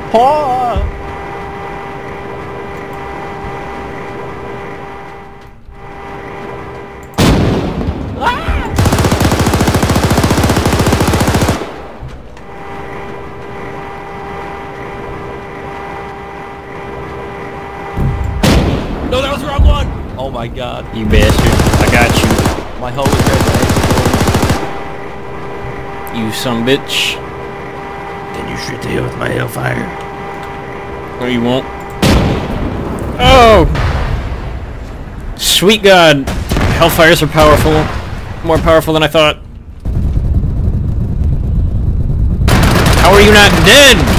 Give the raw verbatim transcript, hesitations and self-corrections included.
Oh! No, that was the wrong one! Oh my god. You bastard. I got you. My hull was red. You son of a bitch. Can you shoot the hill with my hellfire? No, you won't. Oh! Sweet God. Hellfires are powerful. More powerful than I thought. How are you not dead?